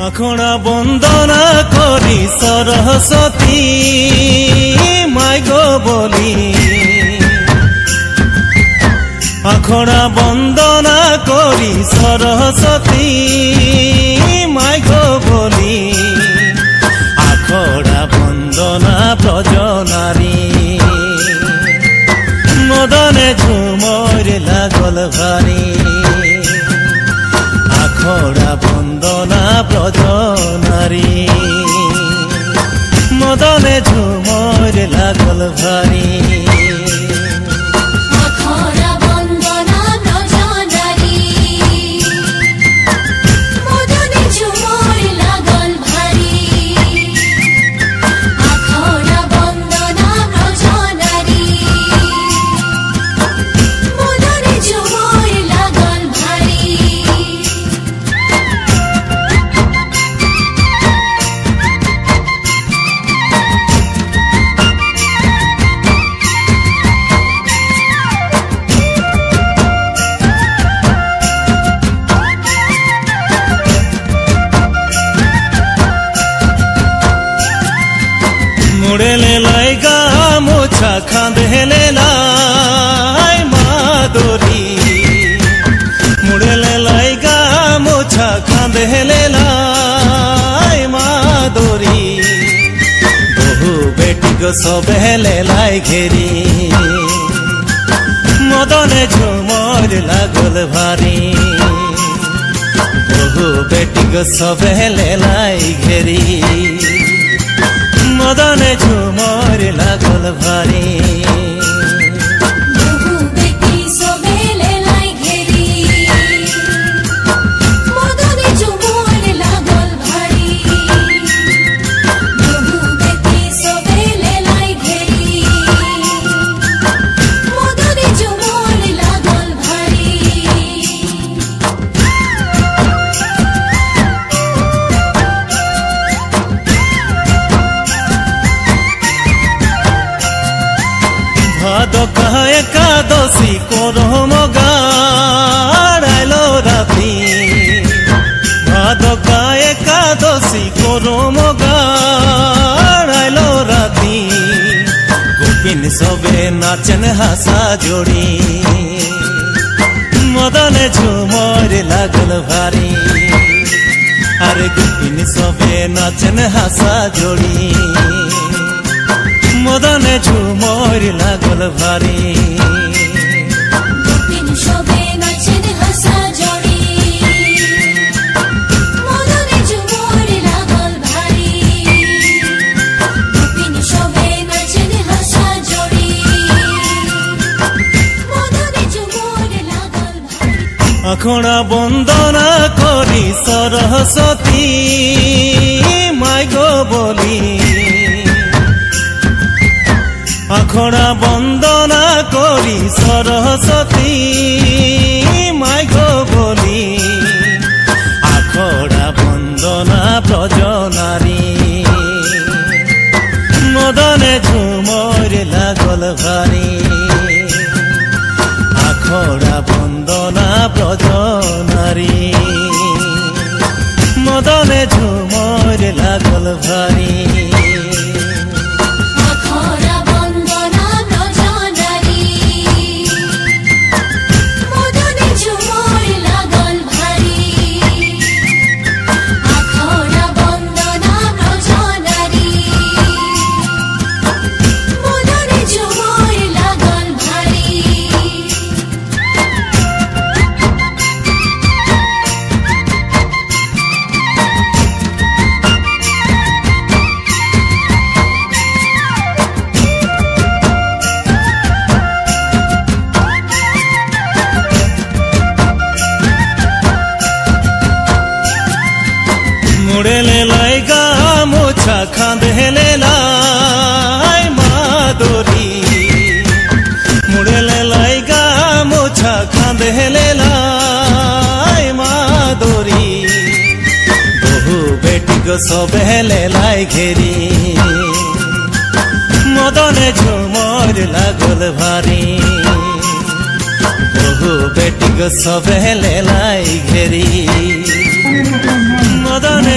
আখড়া বন্দনা করি সরস্বতী মাই গো বলি, আখড়া বন্দনা করি সরস্বতী মাই গো বলি, আখড়া বন্দনা ব্রজনারী মদনে ঝুমর লাগল ভারী, আখড়া বন্দনা ব্রজনারী মদনে ঝুমর লাগল ভারী। মুড়েলে লাই গা মোছা খাঁদেলে লাই মাদরি, মুড়েলে লাই গা মোছা খাঁদেলে লাই মাদরি, বহু বেটি গো সবেলে লাই ঘেরি মদনে ঝুমর লাগল ভারী, বহু বেটি গো সবেলে লাই ঘেরি মদনে ঝুমর লাগল ভারী। ভাদকা একাদশী করম গাড়াইলো রাতি, ভাদকা একাদশী করম গাড়াইলো রাতি, গোপিন সবে নাচেন হাসা জোড়ি মদনে ঝুমর লাগল ভারী, আরে গোপিন সবে নাচেন হাসা জোড়ি মদনে ঝুমর লাগল ভারী। গোপিন সবে নাচেন হাসা জড়ি মদনে ঝুমর লাগল ভারী, গোপিন সবে নাচেন হাসা জড়ি মদনে ঝুমর লাগল ভারী। আখড়া বন্দনা করি সরস্বতী মাই গো বলি, আখড়া বন্দনা করি সরস্বতী মাই গো বলি, আখড়া বন্দনা ব্রজনারী মদনে ঝুমর লাগল ভারী, আখড়া বন্দনা ব্রজনারী মদনে ঝুমর লাগল ভারী। মুড়েলে লাই গা মোছা খাঁদেলে লাই মাদরি, মুড়েলে লাই গা মোছা খাঁদেলে লাই মাদরি, বহু বেটি গো সবেলে লাই ঘেরি মদনে ঝুমর লাগল ভারী, বহু বেটি গো সবেলে লাই ঘেরি মদনে